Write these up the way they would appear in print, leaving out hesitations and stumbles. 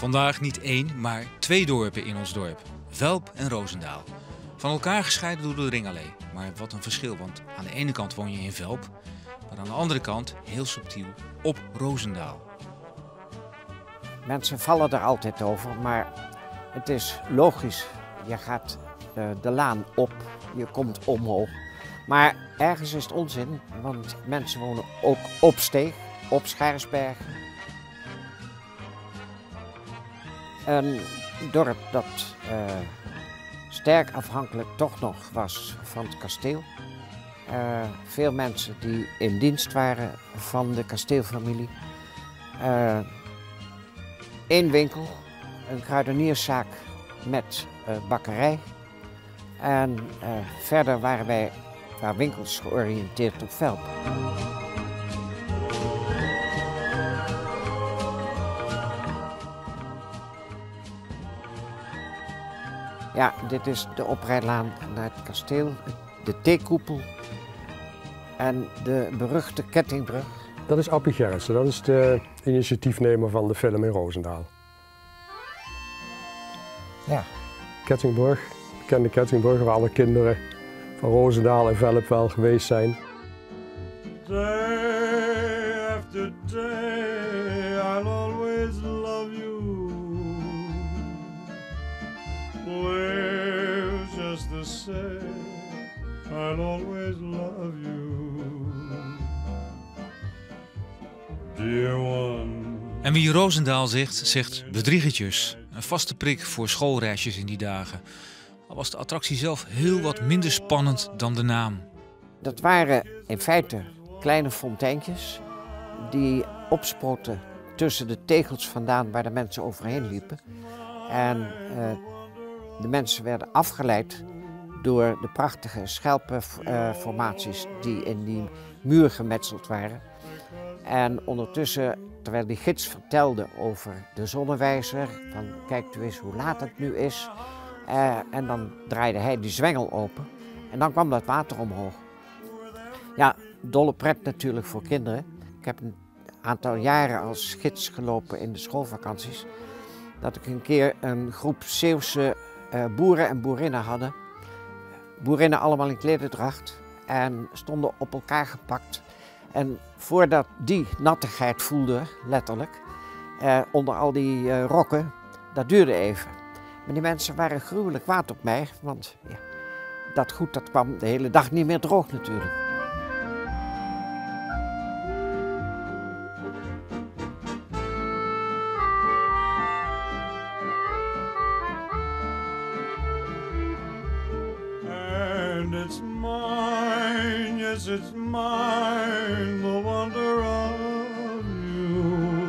Vandaag niet één, maar twee dorpen in ons dorp. Velp en Rozendaal. Van elkaar gescheiden door de Ringallee. Maar wat een verschil, want aan de ene kant woon je in Velp, maar aan de andere kant, heel subtiel, op Rozendaal. Mensen vallen er altijd over, maar het is logisch. Je gaat de laan op, je komt omhoog. Maar ergens is het onzin, want mensen wonen ook op Steeg, op Schaarsbergen. Een dorp dat sterk afhankelijk toch nog was van het kasteel. Veel mensen die in dienst waren van de kasteelfamilie. Eén winkel, een kruidenierszaak met bakkerij. En verder waren wij qua winkels georiënteerd op Velp. Ja, dit is de oprijlaan naar het kasteel, de theekoepel en de beruchte kettingbrug. Dat is Appie Gerritsen, dat is de initiatiefnemer van de film in Rozendaal. Ja. Kettingbrug, bekende Kettingbrug waar alle kinderen van Rozendaal en Velp wel geweest zijn. Day after day, I'll always love you. Live just the same, I'll always love you. Dear one. En wie Rozendaal zegt bedriegertjes. Een vaste prik voor schoolreisjes in die dagen. Al was de attractie zelf heel wat minder spannend dan de naam. Dat waren in feite kleine fonteintjes die opsproten tussen de tegels vandaan waar de mensen overheen liepen. En de mensen werden afgeleid door de prachtige schelpenformaties die in die muur gemetseld waren. En ondertussen, terwijl die gids vertelde over de zonnewijzer, van kijk u eens hoe laat het nu is. En dan draaide hij die zwengel open en dan kwam dat water omhoog. Ja, dolle pret natuurlijk voor kinderen. Ik heb een aantal jaren als gids gelopen in de schoolvakanties. Dat ik een keer een groep Zeeuwse boeren en boerinnen hadden. Boerinnen allemaal in klederdracht en stonden op elkaar gepakt. En voordat die nattigheid voelden, letterlijk, onder al die rokken, dat duurde even. Maar die mensen waren gruwelijk kwaad op mij, want ja, dat goed dat kwam de hele dag niet meer droog natuurlijk. And it's mine, yes it's mine, the wonder of you.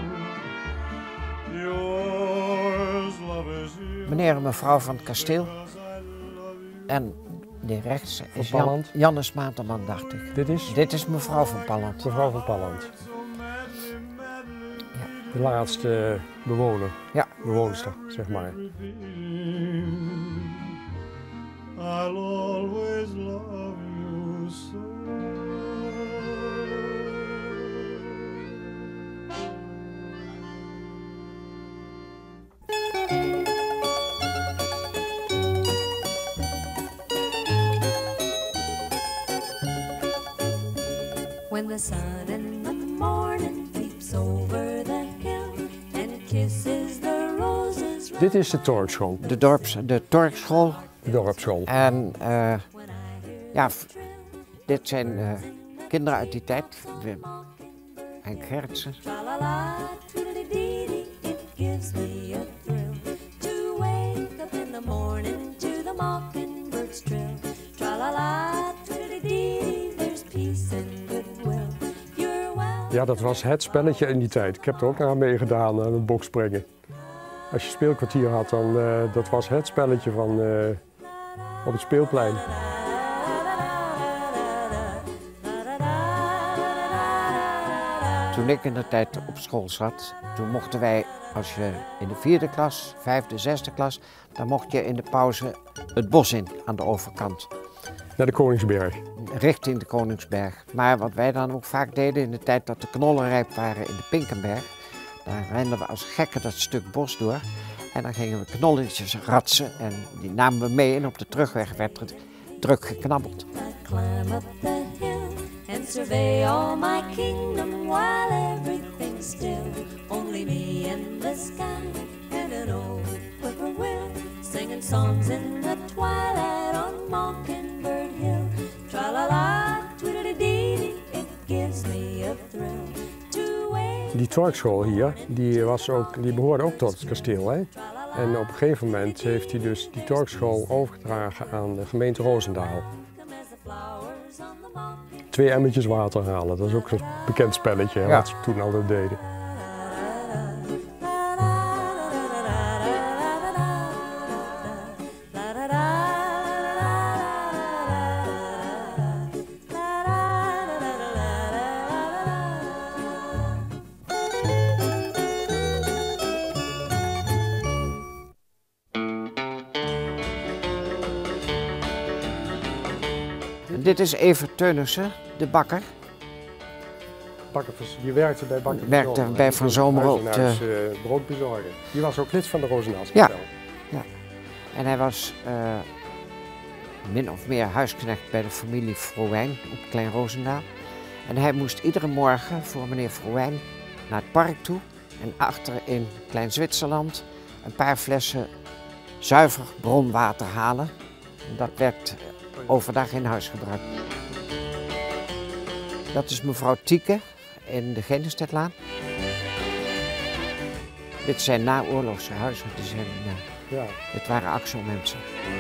Yours, love is you. Meneer en mevrouw van het kasteel. En die rechts is Palland. Jannes Materman, dacht ik. Dit is mevrouw van Palland. Mevrouw van Palland. Ja. De laatste bewoner. Ja. Bewoonster, zeg maar. I'll always love you so. When the sun in the morning peeps over the hill and kisses the roses. Dit is de Torkschool. De Torkschool. De dorpsschool. En ja, dit zijn kinderen uit die tijd. Henk Gerritsen. Tra-la-la, toodle-dee-dee, it gives me a thrill to wake up in the morning to the mockingbird's trill. Tra-la-la, toodle-dee-dee, there's peace and goodwill. You're well. Ja, dat was het spelletje in die tijd. Ik heb er ook aan meegedaan, aan het bokspringen. Als je speelkwartier had, dan dat was het spelletje van op het speelplein. Toen ik in de tijd op school zat, toen mochten wij, als je in de 4e klas, 5e, 6e klas, dan mocht je in de pauze het bos in aan de overkant. Naar de Koningsberg. Richting de Koningsberg. Maar wat wij dan ook vaak deden in de tijd dat de knollen rijp waren in de Pinkenberg, Daar renden we als gekken dat stuk bos door. En dan gingen we knolletjes ratsen en die namen we mee. En op de terugweg werd er druk geknabbeld. I climb up the hill and survey all my kingdom while everything's still. Only me and the sky and an old whippoorwill singing songs in the twilight on Mockingbird Hill. Tra-la-la, twiddly-dee, it gives me a thrill to wake. Die torkschool hier, die behoorde ook tot het kasteel. Hè? En op een gegeven moment heeft hij dus die torkschool overgedragen aan de gemeente Roosendaal. 2 emmertjes water halen, dat is ook een bekend spelletje hè, wat ze toen altijd deden. Dit is Evert Teunissen, de bakker. Die werkte bij Bakker Werkte bij Van Zomerholt. Broodbezorger. Die was ook lid van de Roosendaalse Ja. kapel. Ja. En hij was min of meer huisknecht bij de familie Frouijn op Klein Roosendaal. En hij moest iedere morgen voor meneer Frouijn naar het park toe. En achter in Klein Zwitserland een paar flessen zuiver bronwater halen. En dat werd overdag in huis gebruikt. Dat is mevrouw Tieke in de Genestedlaan. Dit zijn naoorlogse huizen. Dit waren AXO-mensen.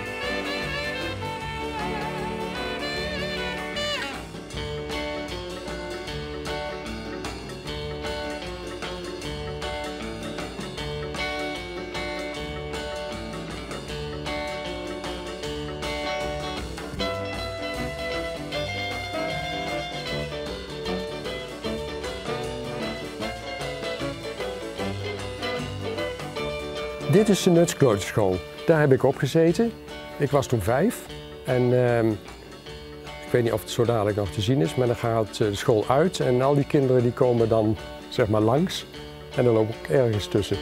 Dit is de Nutsklooterschool. Daar heb ik op gezeten. Ik was toen 5 en ik weet niet of het zo dadelijk nog te zien is, maar dan gaat de school uit en al die kinderen die komen dan zeg maar langs en dan loop ik ergens tussen.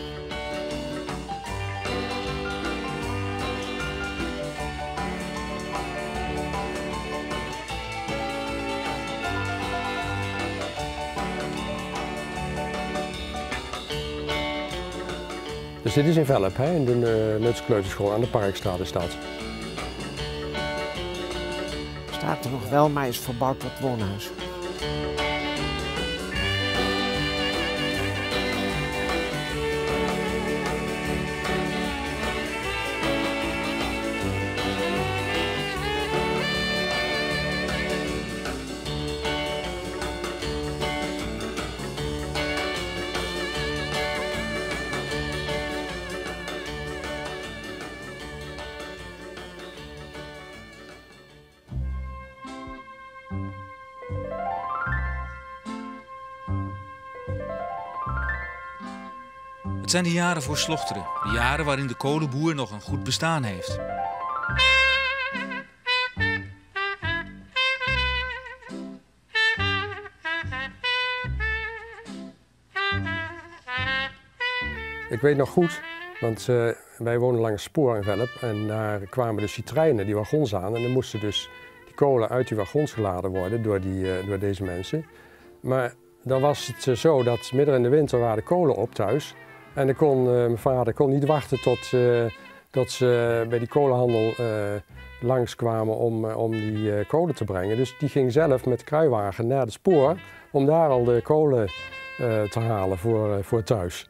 Dus dit is in Velp, hè, in de Nutsklooterschool aan de Parkstraat is dat. Staat er nog wel, maar is verbouwd tot woonhuis. Het zijn de jaren voor Slochteren, de jaren waarin de kolenboer nog een goed bestaan heeft. Ik weet nog goed, want wij wonen langs het spoor in Velp en daar kwamen de treinen, die wagons aan en dan moesten dus die kolen uit die wagons geladen worden door deze mensen. Maar dan was het zo dat midden in de winter waren de kolen op thuis en dan kon mijn vader kon niet wachten tot ze bij die kolenhandel langskwamen om die kolen te brengen. Dus die ging zelf met de kruiwagen naar het spoor om daar al de kolen te halen voor thuis.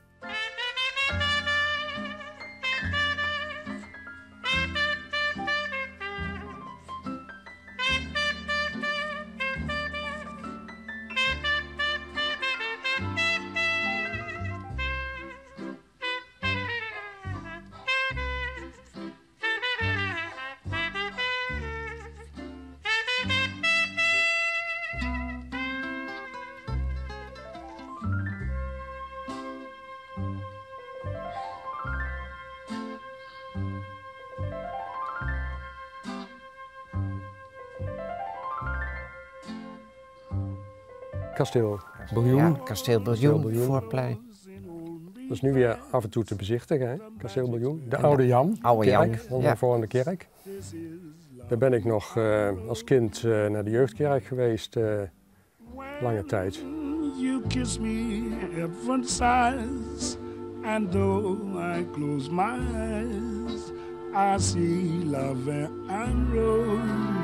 Kasteel Biljoen. Ja, Kasteel Biljoen, Voorplein. Dat is nu weer af en toe te bezichtigen, hè? Kasteelbiljoen. De Oude Jan. Oude Jan, Kerk, voor de kerk. Daar ben ik nog als kind naar de jeugdkerk geweest, lange tijd. You kiss me, heaven sighs, and though I close my eyes, I see love and rose.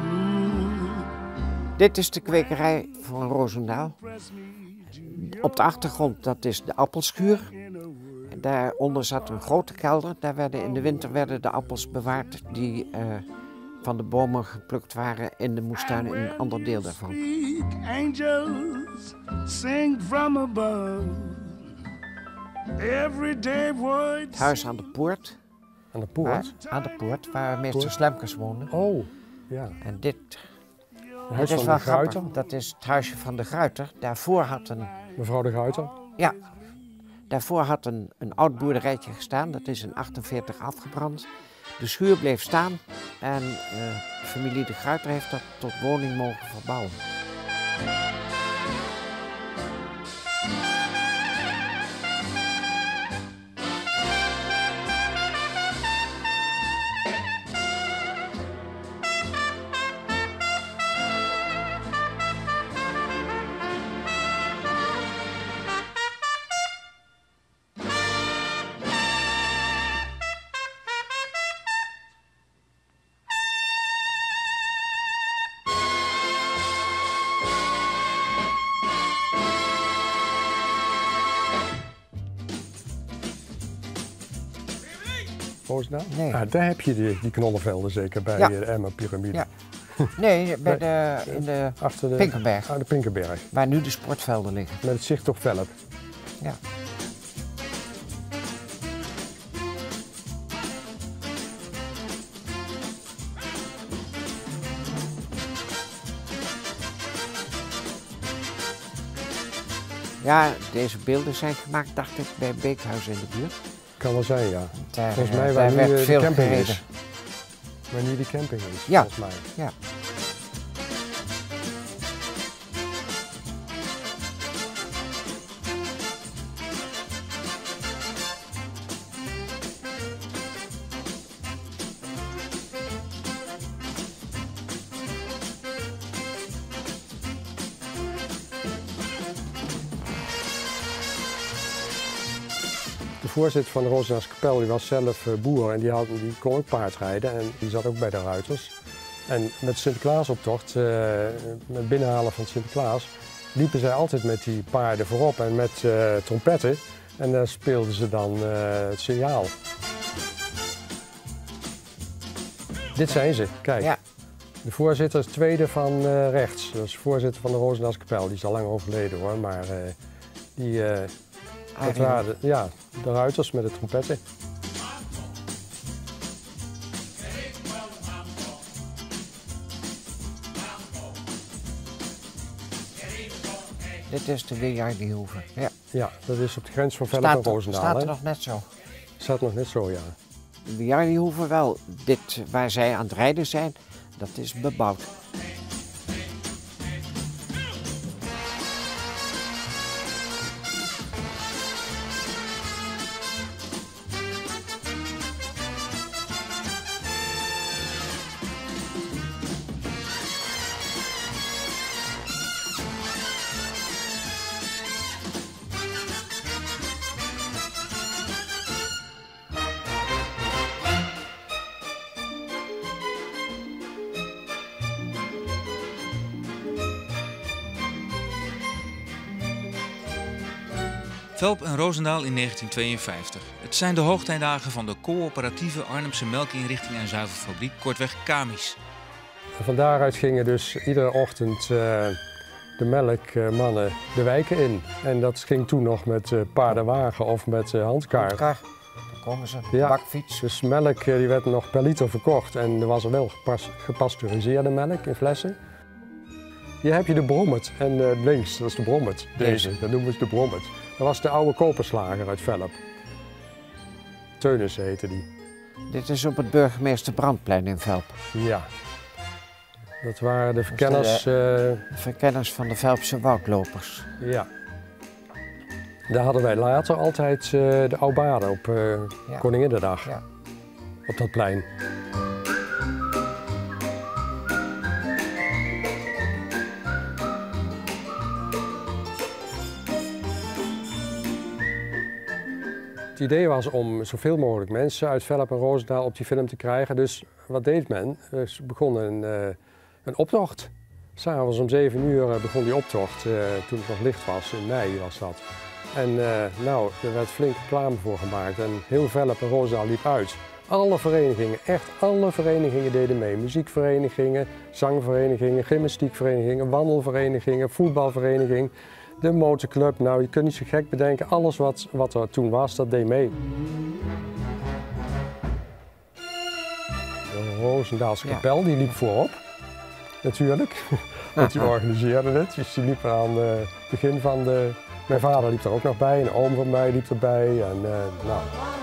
Dit is de kwekerij van Roosendaal. Op de achtergrond, dat is de appelschuur. Daaronder zat een grote kelder. Daar werden in de winter de appels bewaard die van de bomen geplukt waren in de moestuin in een ander deel daarvan. Angels sing from above. Every day words. Het huis aan de poort. Aan de poort? Aan de poort, waar meester Slemkes woonde. Oh, ja. En dit Huis is van wel de Gruiter. grappig. Dat is het huisje van de Gruiter. Daarvoor had Mevrouw de Gruiter. Ja, daarvoor had een oud boerderijtje gestaan. Dat is in 1948 afgebrand. De schuur bleef staan en de familie de Gruiter heeft dat tot woning mogen verbouwen. Roosendaal? Nee. Ah, daar heb je die knollenvelden zeker bij Ja. de Emma-pyramide. Ja. Nee, in de Achter de Pinkenberg, de Pinkenberg. waar nu de sportvelden liggen. Met het zicht op Velp. Ja. Ja, deze beelden zijn gemaakt, dacht ik, bij Beekhuis in de buurt. Kan wel zijn, ja. Daar, Volgens mij daar waar nu werd de veel camping gereden. is. Waar nu die camping is, Ja. volgens mij. Ja. De voorzitter van de Roosendaalse kapel die was zelf boer en die kon ook paardrijden en die zat ook bij de ruiters. En met Sinterklaasoptocht, met binnenhalen van Sinterklaas, liepen zij altijd met die paarden voorop en met trompetten. En daar speelden ze dan het signaal. Dit zijn ze, kijk. Ja. De voorzitter is tweede van rechts. Dat is de voorzitter van de Roosendaalse kapel. Die is al lang overleden hoor, maar dat waren de ruiters met de trompetten. Dit is de Weerjaardihoeve. Ja. Ja, dat is op de grens van Velp en Roosendaal. Staat er hè? nog net zo. Staat nog net zo, ja. De Weerjaardihoeve wel. Dit waar zij aan het rijden zijn, dat is bebouwd. Velp en Roosendaal in 1952. Het zijn de hoogtijdagen van de coöperatieve Arnhemse melkinrichting en zuivelfabriek, kortweg Kamis. En van daaruit gingen dus iedere ochtend de melkmannen de wijken in. En dat ging toen nog met paardenwagen of met handkar. Daar komen ze, Ja. bakfiets. Dus melk die werd nog per liter verkocht en er was er wel gepasteuriseerde melk in flessen. Hier heb je de Brommet en links, dat is de Brommet. Deze, dat noemen ze de Brommet. Dat was de oude koperslager uit Velp. Teunis heette die. Dit is op het Burgemeester Brandplein in Velp. Ja. Dat waren de verkenners. De verkenners van de Velpse woudlopers. Ja. Daar hadden wij later altijd de Aubade op Koninginnedag. Ja. Op dat plein. Het idee was om zoveel mogelijk mensen uit Velp en Roosendaal op die film te krijgen. Dus wat deed men? Ze begonnen een optocht. S'avonds om 7 uur begon die optocht, toen het nog licht was, in mei was dat. En nou, er werd flink reclame voor gemaakt en heel Velp en Roosendaal liep uit. Alle verenigingen, echt alle verenigingen deden mee. Muziekverenigingen, zangverenigingen, gymnastiekverenigingen, wandelverenigingen, voetbalvereniging. De motorclub, nou je kunt niet zo gek bedenken, alles wat er toen was, dat deed mee. De Roosendaalse kapel die liep voorop, natuurlijk. Want die organiseerde het, dus die liep er aan het begin van de... Mijn vader liep er ook nog bij, een oom van mij liep erbij. En, nou.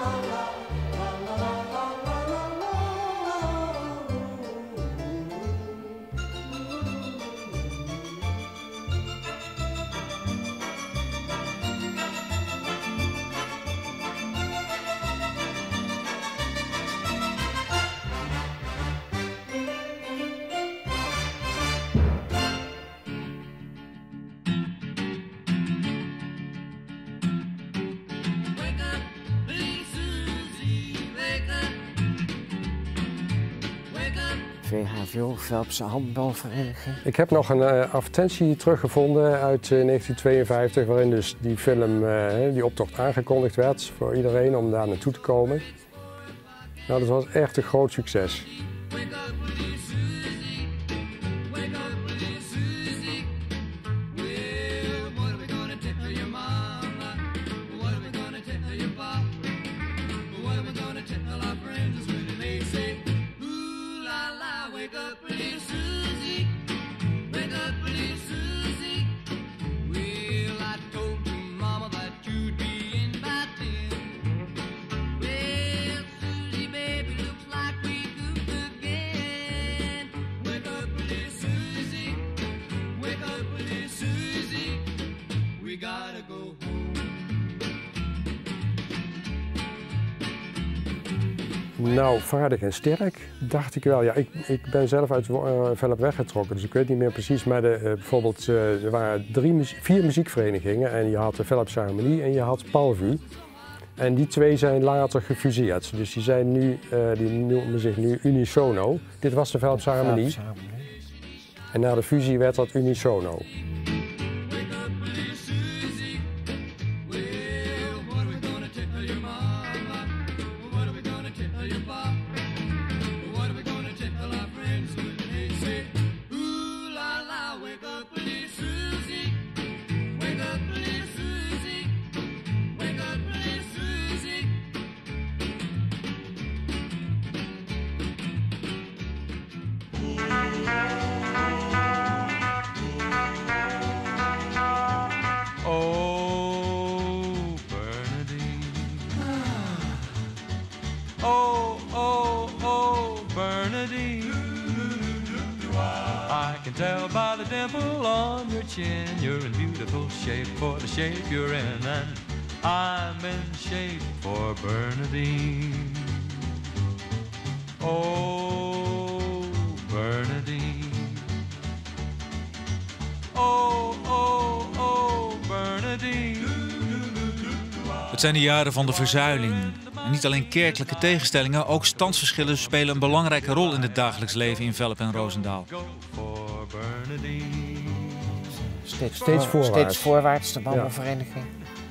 VHVO, Velpse handbalvereniging. Ik heb nog een advertentie teruggevonden uit 1952 waarin dus die film, die optocht aangekondigd werd voor iedereen om daar naartoe te komen. Nou, dat was echt een groot succes. Nou, vaardig en sterk, dacht ik wel. Ja, ik ben zelf uit Velp weggetrokken, dus ik weet niet meer precies. Maar bijvoorbeeld, er waren 4 muziekverenigingen en je had de Velpse Harmonie en je had Palvu. En die 2 zijn later gefuseerd. Dus die zijn nu, die noemen zich nu Unisono. Dit was de Velpse Harmonie. En na de fusie werd dat Unisono. Tell by the dimple on your chin, you're in beautiful shape for the shape you're in, and I'm in shape for Bernadine. Oh, Bernadine. Oh, oh, oh, Bernadine. Het zijn de jaren van de verzuiling. En niet alleen kerkelijke tegenstellingen, ook standsverschillen spelen een belangrijke rol in het dagelijks leven in Velp en Roosendaal. Steeds voorwaarts, de wandelvereniging.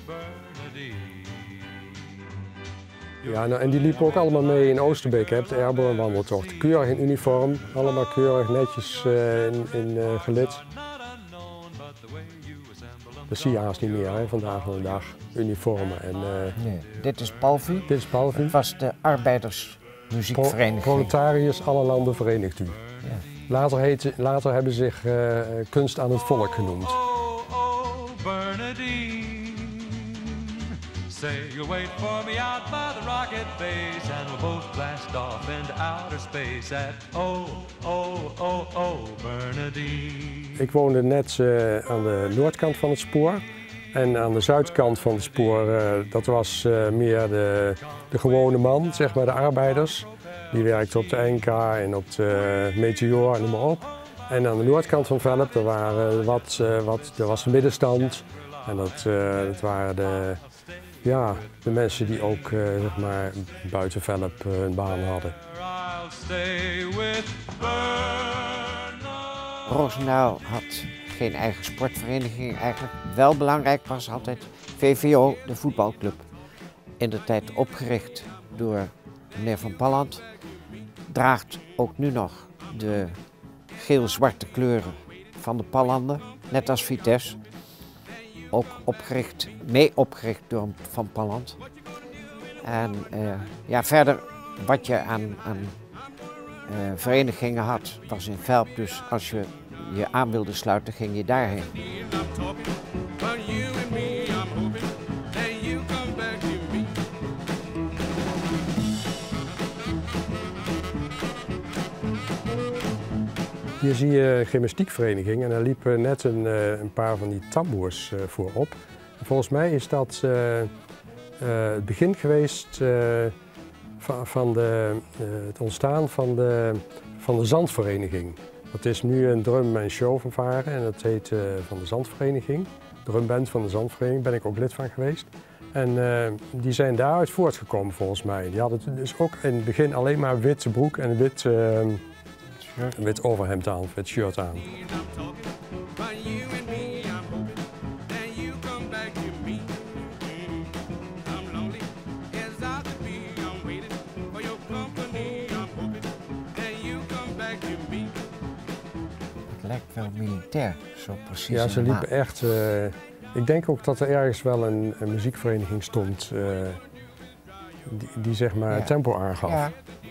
Ja, nou, en die liepen ook allemaal mee in Oosterbeek, hè, de Airborne wandeltocht. Keurig in uniform, allemaal keurig netjes in gelid. Dat zie je haast niet meer, hè, vandaag de dag, uniformen. En, nee, dit is Palvu. Dit is Palvu. Het was de arbeidersmuziekvereniging. Proletariërs alle landen verenigt u. Ja. Later hebben ze zich kunst aan het volk genoemd. Oh, oh, Bernadine. Say you'll wait for me out by the rocket base, and we'll both blast off into outer space at oh, oh, oh, oh, Bernadine. Ik woonde net aan de noordkant van het spoor. En aan de zuidkant van het spoor, dat was meer de gewone man, zeg maar de arbeiders. Die werkte op de NK en op de Meteor en noem maar op. En aan de noordkant van Velp, daar was de middenstand. En dat waren de mensen die ook zeg maar, buiten Velp een baan hadden. Roosendaal had geen eigen sportvereniging. Eigenlijk wel belangrijk was altijd VVO, de voetbalclub. In de tijd opgericht door meneer Van Pallandt. Draagt ook nu nog de geel-zwarte kleuren van de Pallanden, net als Vitesse. Ook mee opgericht door Van Pallandt. En verder wat je aan verenigingen had, was in Velp. Dus als je je aan wilde sluiten, ging je daarheen. Hier zie je een gymnastiekvereniging en daar liepen net een paar van die tamboers voorop. Volgens mij is dat het begin geweest van het ontstaan van de zandvereniging. Dat is nu een drum- en showfanfare en dat heet van de zandvereniging. Drumband van de zandvereniging, ben ik ook lid van geweest. En die zijn daaruit voortgekomen volgens mij. Die hadden dus ook in het begin alleen maar witte broek en wit overhemd aan, wit shirt aan. Het lijkt wel militair, zo precies. Ja, ze liepen echt. Ik denk ook dat er ergens wel een muziekvereniging stond die zeg maar tempo aangaf. Ja.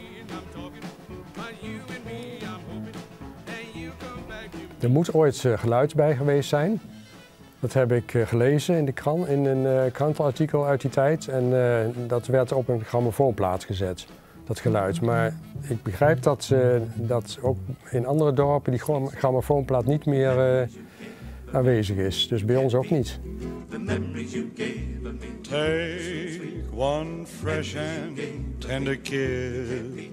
Er moet ooit geluid bij geweest zijn. Dat heb ik gelezen in de krant, in een krantenartikel uit die tijd. En dat werd op een grammofoonplaat gezet, dat geluid. Maar ik begrijp dat ook in andere dorpen die grammofoonplaat niet meer aanwezig is. Dus bij ons ook niet. Take one fresh and tender kiss.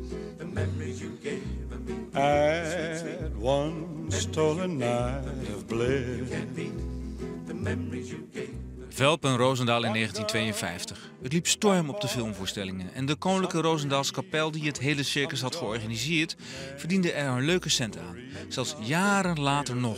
At one stolen night of bliss. Velp en Roosendaal in 1952. Het liep storm op de filmvoorstellingen en de Koninklijke Roosendaalse Kapel, die het hele circus had georganiseerd, verdiende er een leuke cent aan. Zelfs jaren later nog.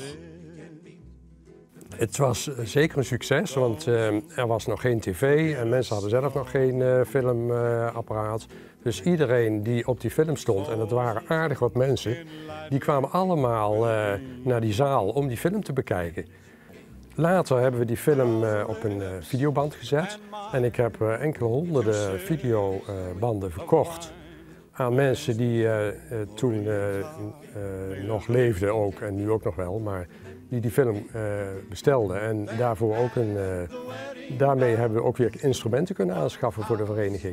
Het was zeker een succes, want er was nog geen tv en mensen hadden zelf nog geen filmapparaat. Dus iedereen die op die film stond, en dat waren aardig wat mensen, die kwamen allemaal naar die zaal om die film te bekijken. Later hebben we die film op een videoband gezet en ik heb enkele honderden videobanden verkocht aan mensen die toen nog leefden ook en nu ook nog wel, maar die film bestelden. En daarvoor ook daarmee hebben we ook weer instrumenten kunnen aanschaffen voor de vereniging.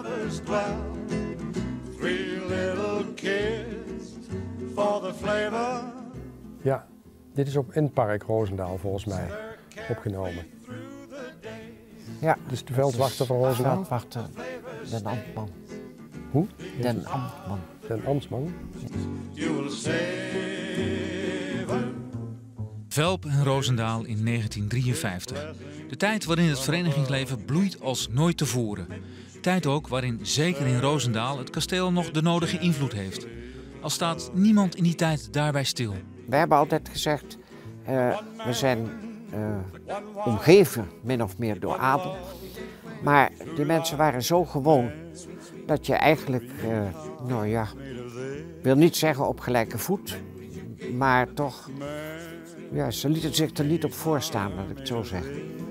Ja, dit is op in het park Roosendaal volgens mij opgenomen. Ja. Dus de veldwachter van Roosendaal? Veldwachter, Den Ambtman. Hoe? Den Ambtman. Den Ambtman. Velp en Roosendaal in 1953. De tijd waarin het verenigingsleven bloeit als nooit tevoren. Tijd ook waarin, zeker in Roosendaal, het kasteel nog de nodige invloed heeft. Al staat niemand in die tijd daarbij stil. We hebben altijd gezegd, we zijn omgeven min of meer door adel. Maar die mensen waren zo gewoon dat je eigenlijk, ik wil niet zeggen op gelijke voet, maar toch, ja, ze lieten zich er niet op voorstaan, laat ik het zo zeggen.